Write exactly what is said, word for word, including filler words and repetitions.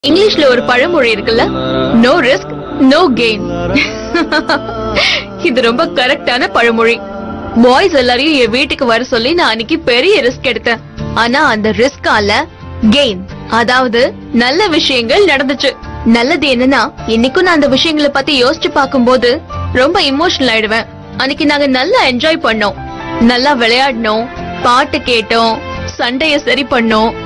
இங்கிலீஷ்ல ஒரு பழமொழி இருக்குல்ல, நோ ரிஸ்க் நோ கெயின். இது ரொம்ப கரெக்டான பழமொழி. பாய்ஸ் எல்லாரையும் என் வீட்டுக்கு வர சொல்லி நான் அன்னைக்கு பெரிய ரிஸ்க் எடுத்தேன். ஆனா அந்த ரிஸ்கால கெயின், அதாவது நல்ல விஷயங்கள் நடந்துச்சு. நல்லது என்னன்னா, இன்னைக்கும் நான் அந்த விஷயங்களை பத்தி யோசிச்சு பார்க்கும்போது ரொம்ப இமோஷனல் ஆயிடுவேன். அன்னைக்கு நாங்க நல்லா என்ஜாய் பண்ணோம், நல்லா விளையாடினோம், பாட்டு கேட்டோம், சண்டைய சரி பண்ணோம்.